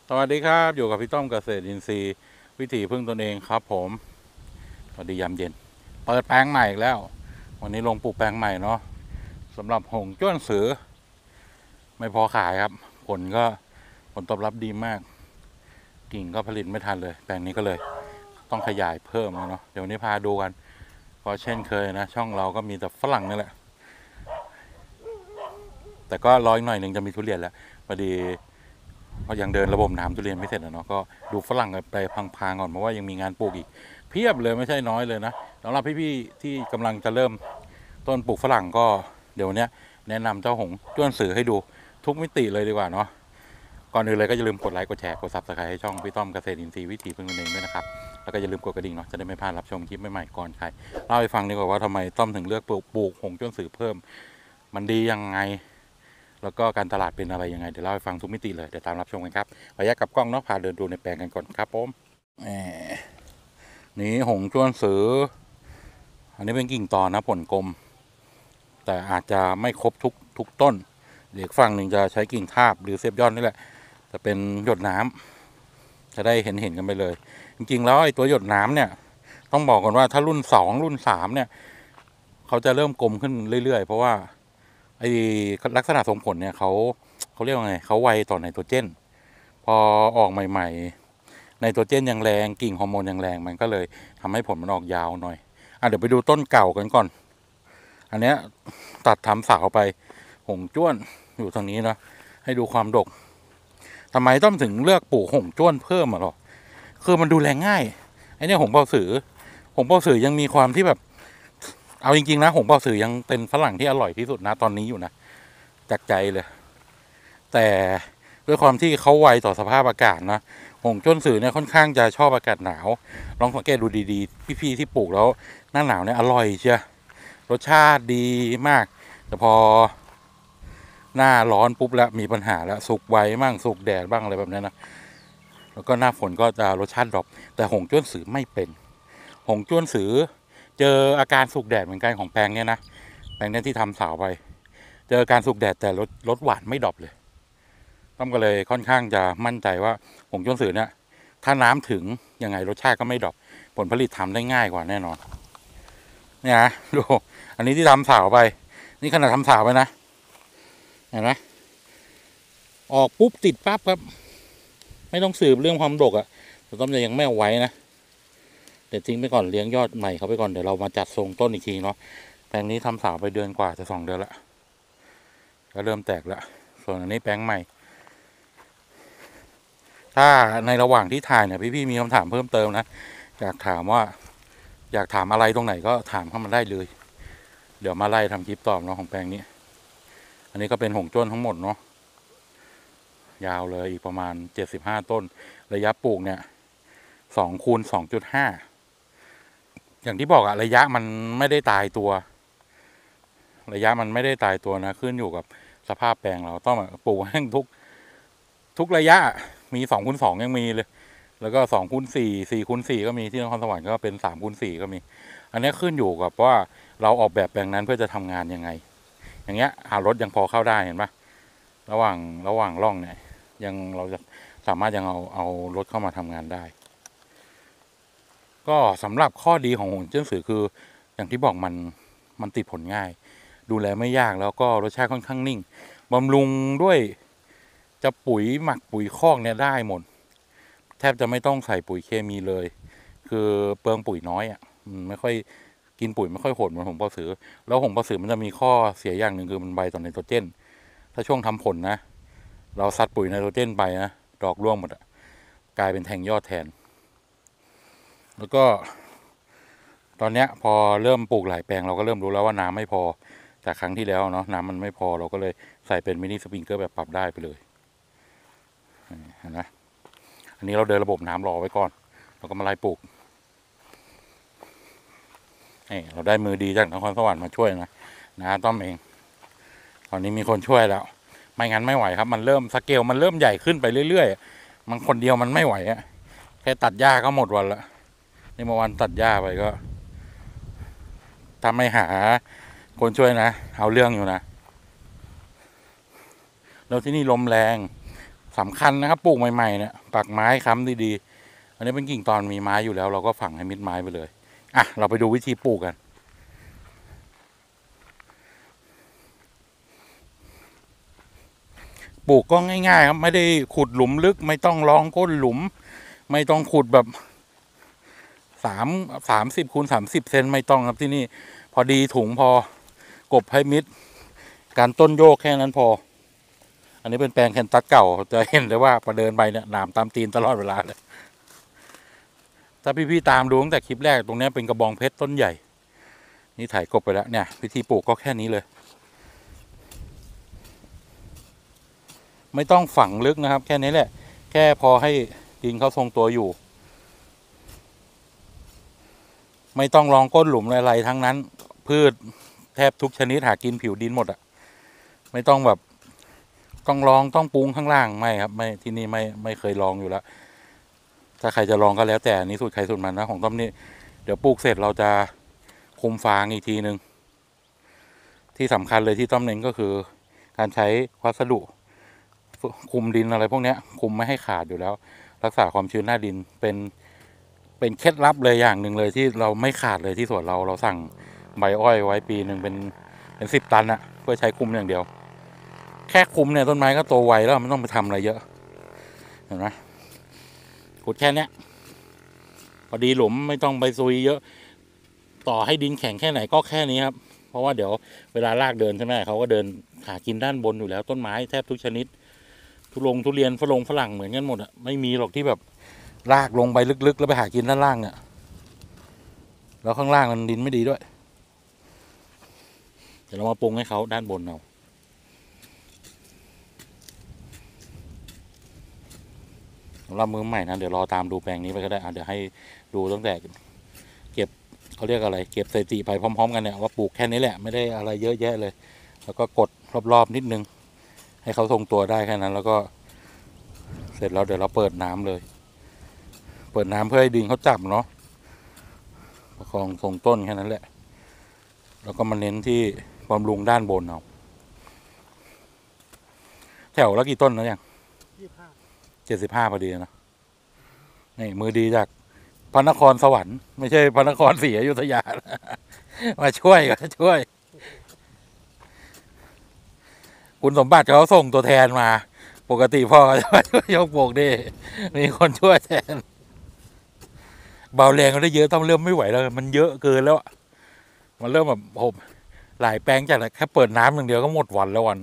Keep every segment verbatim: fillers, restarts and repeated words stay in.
สวัสดีครับอยู่กับพี่ต้อมเกษตรอินทรีย์วิถีพึ่งตนเองครับผมสวัสดียามเย็นเปิดแปลงใหม่อีกแล้ววันนี้ลงปลูกแปลงใหม่เนาะสำหรับหงจ้วนสือไม่พอขายครับผลก็ผลตอบรับดีมากกิ่งก็ผลิตไม่ทันเลยแปลงนี้ก็เลยต้องขยายเพิ่มเนาะเดี๋ยววันนี้พาดูกันก็เช่นเคยนะช่องเราก็มีแต่ฝรั่งนี่แหละแต่ก็รออีกหน่อยหนึ่งจะมีทุเรียนแล้วพอดีเพราะยังเดินระบบน้ำทุเรียนไม่เสร็จนะเนาะก็ดูฝรั่งไปพังๆก่อนเพราะว่ายังมีงานปลูกอีกเพียบเลยไม่ใช่น้อยเลยนะสำหรับพี่ๆที่กำลังจะเริ่มต้นปลูกฝรั่งก็เดี๋ยวเนี้ยแนะนำเจ้าหงจ้วนสือให้ดูทุกมิติเลยดีกว่าเนาะก่อนอื่นเลยก็อย่าลืมกดไลค์กดแชร์กดซับสไครต์ให้ช่องพี่ต้อมเกษตรอินทรีย์วิถีพึ่งตนเองด้วยนะครับแล้วก็อย่าลืมกดกระดิ่งเนาะจะได้ไม่พลาดรับชมคลิปใหม่ๆก่อนใครเล่าให้ฟังดีกว่าว่าทำไมต้อมถึงเลือกปลูกปลูกหงจ้วนสือเพิ่มมันดียังไงแล้วก็การตลาดเป็นอะไรยังไงเดี๋ยวเล่าให้ฟังทุกมิติเลยเดี๋ยวตามรับชมกันครับขออนุญาตกับกล้องเนาะพาเดินดูในแปลงกันก่อนครับผมนี่หงจ้วนสืออันนี้เป็นกิ่งตอนนะผลกลมแต่อาจจะไม่ครบทุกทุกต้นเด็กฝั่งหนึ่งจะใช้กิ่งทาบหรือเซฟยอดนี่แหละจะเป็นหยดน้ำจะได้เห็นเห็นกันไปเลยจริงๆแล้วไอ้ตัวหยดน้ำเนี่ยต้องบอกก่อนว่าถ้ารุ่นสองรุ่นสามเนี่ยเขาจะเริ่มกลมขึ้นเรื่อยๆเพราะว่าไอ้ลักษณะทรงผลเนี่ยเขาเขาเรียกว่าไงเขาไวต่อไนโตรเจนพอออกใหม่ๆไนโตรเจนยังแรงกิ่งฮอร์โมนยังแรงมันก็เลยทำให้ผลมันออกยาวหน่อยอ่ะเดี๋ยวไปดูต้นเก่ากันก่อนอันเนี้ยตัดทำสาวไปหงจ้วนอยู่ทางนี้นะให้ดูความดกทำไมต้องถึงเลือกปลูกหงจ้วนเพิ่มอ่ะหรอคือมันดูแลง่ายไอ้นี่หงเปาสือหงเปาสือยังมีความที่แบบเอาจริงๆนะหงเปาสือยังเป็นฝรั่งที่อร่อยที่สุดนะตอนนี้อยู่นะจากใจเลยแต่ด้วยความที่เขาไวต่อสภาพอากาศนะหงจ้วนสือเนี่ยค่อนข้างจะชอบอากาศหนาวลองสังเกตดูดีๆพี่ๆที่ปลูกแล้วหน้าหนาวเนี่ยอร่อยเชียรสชาติดีมากแต่พอหน้าร้อนปุ๊บแล้วมีปัญหาแล้วสุกไวบ้างสุกแดดบ้างอะไรแบบนี้นะแล้วก็หน้าฝนก็จะรสชาติดรอปแต่หงจ้วนสือไม่เป็นหงจ้วนสือเจออาการสุกแดดเหมือนกันของแปลงเนี้ยนะแปลงเนี้ยที่ทำสาวไปเจอการสุกแดดแต่รสรสหวานไม่ดรอปเลยต้อมก็เลยค่อนข้างจะมั่นใจว่าหงจ้วนสือเนี่ยถ้าน้ำถึงยังไงรสชาติก็ไม่ดรอปผลผลิตทำได้ง่ายกว่าแน่นอนเนี่ยนะดูอันนี้ที่ทำสาวไปนี่ขนาดทำสาวไปนะเห็นไหมออกปุ๊บติดปั๊บครับไม่ต้องสืบเรื่องความดกอะ่ะแต่ต้อมจะยังไม่เอาไว้นะเดี๋ยวทิ้งไปก่อนเลี้ยงยอดใหม่เขาไปก่อนเดี๋ยวเรามาจัดทรงต้นอีกทีเนาะแปลงนี้ทำสาวไปเดือนกว่าจะสองเดือนละก็เริ่มแตกละส่วนอันนี้แปลงใหม่ถ้าในระหว่างที่ถ่ายเนี่ยพี่ๆมีคำถามเพิ่มเติมนะอยากถามว่าอยากถามอะไรตรงไหนก็ถามเข้ามาได้เลยเดี๋ยวมาไล่ทำคลิปตอบเนาะของแปลงนี้อันนี้ก็เป็นหงจ้วนทั้งหมดเนาะยาวเลยอีกประมาณเจ็ดสิบห้าต้นระยะปลูกเนี่ยสองคูณสองจุดห้าอย่างที่บอกอะระยะมันไม่ได้ตายตัวระยะมันไม่ได้ตายตัวนะขึ้นอยู่กับสภาพแปลงเราต้องปลูกให้ทุกทุกระยะมีสองคูณสองยังมีเลยแล้วก็สองคูณสี่สี่คูณสี่ก็มีที่นครสวรรค์ก็เป็นสามคูณสี่ก็มีอันนี้ขึ้นอยู่กับว่าเราออกแบบแปลงนั้นเพื่อจะทำงานยังไงอย่างเงี้ยหารถยังพอเข้าได้เห็นปะระหว่างระหว่างร่องเนี่ยยังเราจะสามารถยังเอาเอารถเข้ามาทำงานได้ก็สำหรับข้อดีของหงเจิ้นสือคืออย่างที่บอกมันมันติดผลง่ายดูแลไม่ยากแล้วก็รสชาติค่อนข้างนิ่งบำรุงด้วยจะปุ๋ยหมักปุ๋ยคอกเนี่ยได้หมดแทบจะไม่ต้องใส่ปุ๋ยเคมีเลยคือเปลืองปุ๋ยน้อยอ่ะไม่ค่อยกินปุ๋ยไม่ค่อยโหดเหมือนหงเปาสือแล้วหงเปาสือมันจะมีข้อเสียอย่างหนึ่งคือมันไวต่อไนโตรเจนถ้าช่วงทำผลนะเราซัดปุ๋ยไนโตรเจนไปนะดอกร่วงหมดอะกลายเป็นแทงยอดแทนแล้วก็ตอนเนี้ยพอเริ่มปลูกหลายแปลงเราก็เริ่มรู้แล้วว่าน้ำไม่พอจากครั้งที่แล้วเนาะน้ำมันไม่พอเราก็เลยใส่เป็นมินิสปริงเกอร์แบบปรับได้ไปเลยเห็นไหมอันนี้เราเดินระบบน้ำรอไว้ก่อนเราก็มาไล่ปลูกนี่เราได้มือดีจากนครสวรรค์มาช่วยนะนะต้อมเองตอนนี้มีคนช่วยแล้วไม่งั้นไม่ไหวครับมันเริ่มสเกลมันเริ่มใหญ่ขึ้นไปเรื่อยๆมันคนเดียวมันไม่ไหวอะแค่ตัดหญ้าก็หมดวันละนี่เมื่อวันตัดหญ้าไปก็ถ้าไม่หาคนช่วยนะเอาเรื่องอยู่นะแล้วที่นี่ลมแรงสำคัญนะครับปลูกใหม่ๆเนี่ยปักไม้ค้ำดีๆอันนี้เป็นกิ่งตอนมีไม้อยู่แล้วเราก็ฝังให้มิดไม้ไปเลยอ่ะเราไปดูวิธีปลูกกันปลูกก็ง่ายๆครับไม่ได้ขุดหลุมลึกไม่ต้องรองก้นหลุมไม่ต้องขุดแบบสามสามสิบคูณสามสิบเซนไม่ต้องครับที่นี่พอดีถุงพอกบให้มิดการต้นโยกแค่นั้นพออันนี้เป็นแปลงแคนตัสเก่าจะเห็นเลยว่าพอเดินไปเนี่ยหนามตามตีนตลอดเวลาเลยถ้าพี่ๆตามดูตั้งแต่คลิปแรกตรงนี้เป็นกระบองเพชรต้นใหญ่นี่ถ่ายกบไปแล้วเนี่ยวิธีปลูกก็แค่นี้เลยไม่ต้องฝังลึกนะครับแค่นี้แหละแค่พอให้ดินเขาทรงตัวอยู่ไม่ต้องรองก้นหลุมอะไรทั้งนั้นพืชแทบทุกชนิดหากินผิวดินหมดอ่ะไม่ต้องแบบต้องลองต้องปรุงข้างล่างไม่ครับไม่ที่นี่ไม่ไม่เคยลองอยู่แล้วถ้าใครจะลองก็แล้วแต่นี้สูตรใครสูตรมันนะของต้อมนี่เดี๋ยวปลูกเสร็จเราจะคุมฟางอีกทีนึงที่สำคัญเลยที่ต้อมเน้นก็คือการใช้วัสดุคุมดินอะไรพวกนี้คุมไม่ให้ขาดอยู่แล้วรักษาความชื้นหน้าดินเป็นเป็นเคล็ดลับเลยอย่างหนึ่งเลยที่เราไม่ขาดเลยที่สวนเราเราสั่งใบอ้อยไว้ปีหนึ่งเป็นเป็นสิบตันอะเพื่อใช้คุมอย่างเดียวแค่คุมเนี่ยต้นไม้ก็โตไวแล้วไม่ต้องไปทำอะไรเยอะเห็นไหมขุดแค่นี้พอดีหลุมไม่ต้องไปซุยเยอะต่อให้ดินแข็งแค่ไหนก็แค่นี้ครับเพราะว่าเดี๋ยวเวลาลากเดินใช่ไหมเขาก็เดินหากินด้านบนอยู่แล้วต้นไม้แทบทุกชนิดทุลงทุเรียนฝรั่งฝรั่งเหมือนกันหมดอะไม่มีหรอกที่แบบลากลงไปลึกๆแล้วไปหากินด้านล่างเนี่ยแล้วข้างล่างมันดินไม่ดีด้วยเดี๋ยวเรามาปรุงให้เขาด้านบนเอาสำหรับมือใหม่นะเดี๋ยวรอตามดูแปลงนี้ไปก็ได้เดี๋ยวให้ดูตั้งแต่เก็บเขาเรียกอะไรเก็บสถิติไปพร้อมๆกันเนี่ยว่าปลูกแค่นี้แหละไม่ได้อะไรเยอะแยะเลยแล้วก็กดรอบๆนิดนึงให้เขาทรงตัวได้แค่นั้นแล้วก็เสร็จแล้วเดี๋ยวเราเปิดน้ำเลยเปิดน้ำเพื่อให้ดินเขาจับเนาะประคองทรงต้นแค่นั้นแหละแล้วก็มาเน้นที่บำรุงด้านบนเอาแถวแล้วกี่ต้นแล้วยังเจ็ดสิบห้าพอดีนะนี่มือดีจากพระนครสวรรค์ไม่ใช่พระนครศรีอยุธยามาช่วยมาช่วยคุณสมบัติเขาส่งตัวแทนมาปกติพ่อจะมาช่วยยกโบกดิมีคนช่วยแทนเบาแรงก็ได้เยอะต้องเริ่มไม่ไหวแล้วมันเยอะเกินแล้วมันเริ่มแบบผมหลายแปลงจากแค่เปิดน้ำอย่างเดียวก็หมดวันแล้ววัน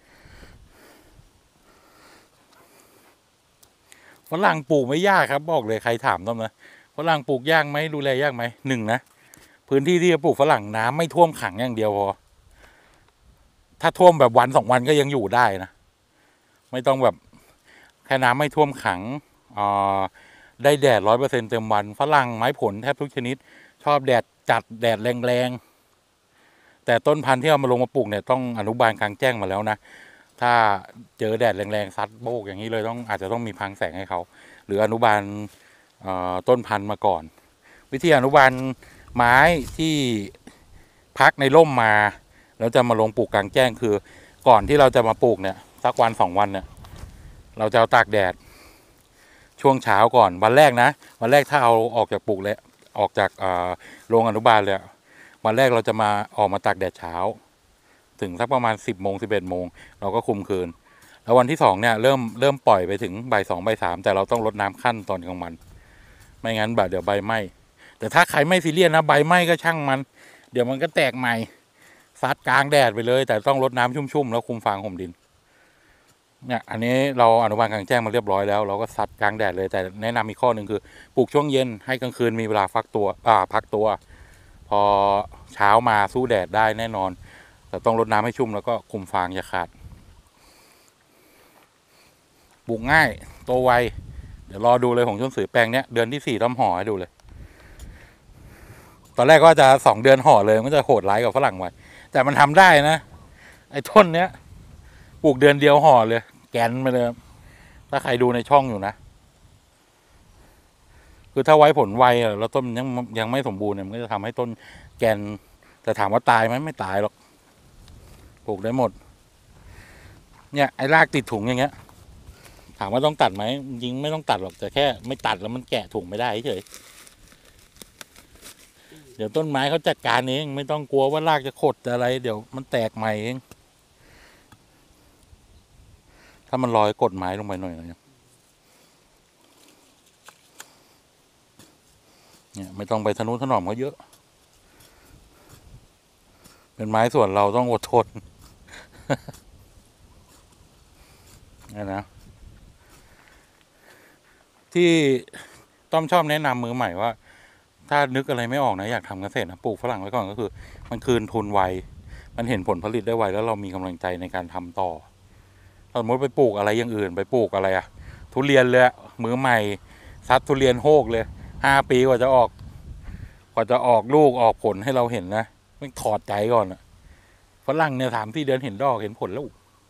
ฝรั่งปลูกไม่ยากครับบอกเลยใครถามต้อมนะฝรั่งปลูกยากไหมดูแลยากไหมหนึ่งนะพื้นที่ที่จะปลูกฝรั่งน้ำไม่ท่วมขังอย่างเดียวพอถ้าท่วมแบบวันสองวันก็ยังอยู่ได้นะไม่ต้องแบบแค่น้ำไม่ท่วมขังอ่าได้แดดร้อยเปอร์เซ็นต์เต็มวันฝรั่งไม้ผลแทบทุกชนิดชอบแดดจัดแดดแรงๆแต่ต้นพันธุ์ที่เอามาลงมาปลูกเนี่ยต้องอนุบาลกลางแจ้งมาแล้วนะถ้าเจอแดดแรงๆซัดโบกอย่างนี้เลยต้องอาจจะต้องมีพังแสงให้เขาหรืออนุบาลต้นพันธุ์มาก่อนวิธีอนุบาลไม้ที่พักในร่มมาแล้วจะมาลงปลูกกลางแจ้งคือก่อนที่เราจะมาปลูกเนี่ยสักวันสองวันเนี่ยเราจะเอาตากแดดช่วงเช้าก่อนวันแรกนะวันแรกถ้าเอาออกจากปลูกเลยออกจากโรงอนุบาลเลยวันแรกเราจะมาออกมาตากแดดเช้าถึงสักประมาณสิบโมงสิบเอ็ดโมงเราก็คุมคืนแล้ววันที่สองเนี่ยเริ่มเริ่มปล่อยไปถึงบ่ายสองบ่ายสามแต่เราต้องลดน้ำขั้นตอนกลางวันไม่งั้นแบบเดี๋ยวใบไหม้แต่ถ้าใครไม่ซีเรียสนะใบไหม้ก็ช่างมันเดี๋ยวมันก็แตกใหม่ซัดกลางแดดไปเลยแต่ต้องลดน้ำชุ่มๆแล้วคุมฟางห่มดินเนี่ยอันนี้เราอนุบาลกลางแจ้งมาเรียบร้อยแล้วเราก็ซัดกลางแดดเลยแต่แนะนำอีกข้อหนึ่งคือปลูกช่วงเย็นให้กลางคืนมีเวลาฟักตัวอ่าพักตัวพอเช้ามาสู้แดดได้แน่นอนแต่ต้องรดน้ำให้ชุ่มแล้วก็คุมฟางอย่าขาดปลูกง่ายโตไวเดี๋ยวรอดูเลยของต้นสือแปลงเนี้ยเดือนที่สี่ต้อมห่อให้ดูเลยตอนแรกก็จะสองเดือนห่อเลยมันจะโหดร้ายกับฝรั่งไว้แต่มันทำได้นะไอ้ต้นเนี้ยปลูกเดือนเดียวห่อเลยแกนไปเลยถ้าใครดูในช่องอยู่นะคือถ้าไว้ผลไวแล้วต้นยังยังไม่สมบูรณ์เนี่ยมันก็จะทำให้ต้นแกนแต่ถามว่าตายไหมไม่ตายหรอกปลูกได้หมดเนี่ยไอ้รากติดถุงอย่างเงี้ยถามว่าต้องตัดไหมจริงไม่ต้องตัดหรอกแต่แค่ไม่ตัดแล้วมันแกะถุงไม่ได้เฉยเดี๋ยวต้นไม้เขาจัดการเองไม่ต้องกลัวว่ารากจะขดอะไร เดี๋ยวมันแตกใหม่เองถ้ามันลอยกดไม้ลงไปหน่อยนะเนี่ยไม่ต้องไปทะนุถนอมเขาเยอะเป็นไม้ส่วนเราต้องอดทนนะนะที่ต้อมชอบแนะนำมือใหม่ว่าถ้านึกอะไรไม่ออกนะอยากทำเกษตรนะปลูกฝรั่งไว้ก่อนก็คือมันคืนทุนไวมันเห็นผลผลิตได้ไวแล้วเรามีกำลังใจในการทำต่อสมมติไปปลูกอะไรอย่างอื่นไปปลูกอะไรอะทุเรียนเลยมือใหม่ซัดทุเรียนโฮกเลยห้าปีกว่าจะออกกว่าจะออกลูกออกผลให้เราเห็นนะไม่ถอดใจก่อนอะฝรั่งเนี่ยสามที่เดือนเห็นดอกเห็นผลแล้ว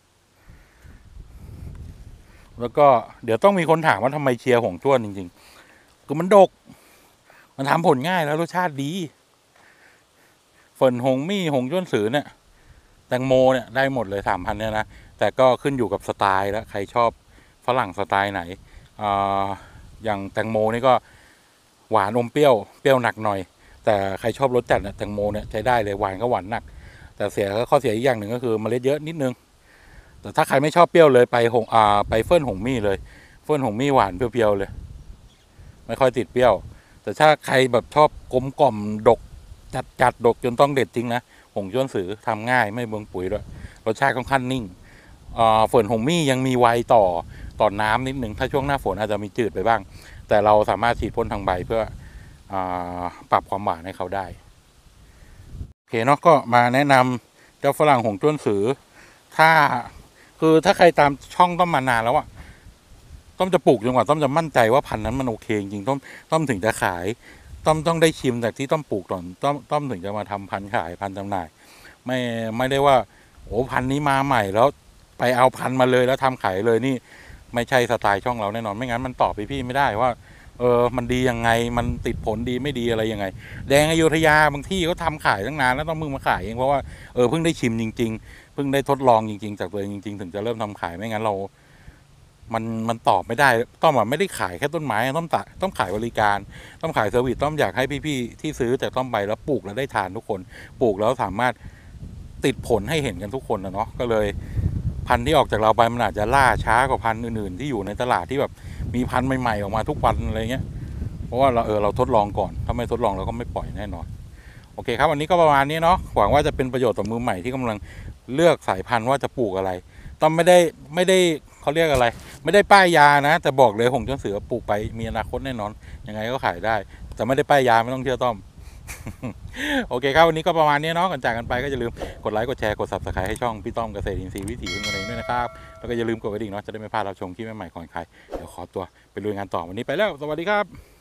แล้วก็เดี๋ยวต้องมีคนถามว่าทำไมเชียร์หงจ้วนจริงๆคือมันดกมันทำผลง่ายแล้วรสชาติดีฝนหงมี่หงจ้วนสือเนี่ยแตงโมเนี่ยได้หมดเลยสามพันเนี่ยนะแต่ก็ขึ้นอยู่กับสไตล์แล้วใครชอบฝรั่งสไตล์ไหนอ่าอย่างแตงโมนี่ก็หวานอมเปรี้ยวเปรี้ยวหนักหน่อยแต่ใครชอบรสจัดเนี่ยแตงโมเนี่ยใช้ได้เลยหวานก็หวานหนักแต่เสียข้อเสียอีกอย่างหนึ่งก็คือเมล็ดเยอะนิดนึงแต่ถ้าใครไม่ชอบเปรี้ยวเลยไปหงอ่าไปเฟิ่นหงมี่เลยเฟิ่นหงมี่หวานเปรี้ยวๆเลยไม่ค่อยติดเปรี้ยวแต่ถ้าใครแบบชอบกลมกล่อมดกจัดจัดดกจนต้องเด็ดจริงนะหงจ้วนสือทำง่ายไม่เบืองปุ๋ยด้วยรสชาติค่อนข้างนิ่งฝนหงมี่ยังมีไวต่อต่อน้ำนิดนึงถ้าช่วงหน้าฝนอาจจะมีจืดไปบ้างแต่เราสามารถฉีดพ่นทางใบเพื่ออปรับความหวานให้เขาได้โอเคเนาะก็มาแนะนำเจ้าฝรั่งหงจ้วนสือถ้าคือถ้าใครตามช่องต้อมมานานแล้วอะต้อมจะปลูกจนกว่าต้อมจะมั่นใจว่าพันธุ์นั้นมันโอเคจริงต้อมต้อมถึงจะขายต้อมต้องได้ชิมจากที่ต้อมปลูกก่อนต้อมต้อมถึงจะมาทำพันธุ์ขายพันธุ์จำหน่ายไม่ไม่ได้ว่าโอ้พันธุ์นี้มาใหม่แล้วไปเอาพันธุ์มาเลยแล้วทำขายเลยนี่ไม่ใช่สไตล์ช่องเราแน่นอนไม่งั้นมันตอบไปพี่ไม่ได้ว่าเออมันดียังไงมันติดผลดีไม่ดีอะไรยังไงแดงอยุธยาบางที่เขาทำขายตั้งนานแล้วต้องมึงมาขายเองเพราะว่าเออเพิ่งได้ชิมจริงๆเพิ่งได้ทดลองจริงๆจากตัวเองจริงๆถึงจะเริ่มทำขายไม่งั้นเรามันมันตอบไม่ได้ต้อมอ่ะไม่ได้ขายแค่ต้นไม้ต้อมตะต้องขายบริการต้องขายเซอร์วิสต้อมอยากให้พี่ๆที่ซื้อจากต้อมไปแล้วปลูกแล้วได้ทานทุกคนปลูกแล้วสามารถติดผลให้เห็นกันทุกคนนะเนาะก็เลยพันธุ์ที่ออกจากเราไปมันอาจจะล่าช้ากว่าพันธุ์อื่นๆที่อยู่ในตลาดที่แบบมีพันธุ์ใหม่ๆออกมาทุกวันอะไรเงี้ยเพราะว่าเราเออเราทดลองก่อนถ้าไม่ทดลองเราก็ไม่ปล่อยแน่นอนโอเคครับวันนี้ก็ประมาณนี้เนาะหวังว่าจะเป็นประโยชน์ต่อมือใหม่ที่กำลังเลือกสายพันธุ์ว่าจะปลูกอะไรต้อมไม่ได้ไม่ได้เขาเรียกอะไรไม่ได้ป้ายยานะแต่บอกเลยหงจ้วนสือปลูกไปมีอนาคตแน่นอนยังไงก็ขายได้แต่ไม่ได้ป้ายยาไม่ต้องเชื่อต้อม โอเคครับวันนี้ก็ประมาณนี้เนาะก่อนจากกันไปก็อย่าลืมกดไลค์กดแชร์กด ซับสไครบ์ ให้ช่องพี่ต้อมเกษตรอินทรีย์วิถีพึ่งกันเองด้วยนะครับแล้วก็อย่าลืมกดกระดิ่งเนาะจะได้ไม่พลาดรับชมคลิปใหม่ๆของใครเดี๋ยวขอตัวไปลุยงานต่อวันนี้ไปแล้วสวัสดีครับ